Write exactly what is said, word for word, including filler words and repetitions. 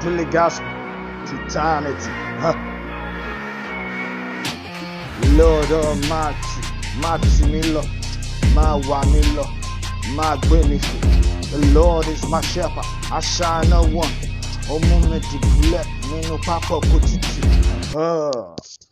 Fully gospel to eternity. Huh. Lord Almighty, Mighty Milo, my Wanilo, my benefit. The Lord is my shepherd, I shall not want. Oh, moment to let me no papa put it.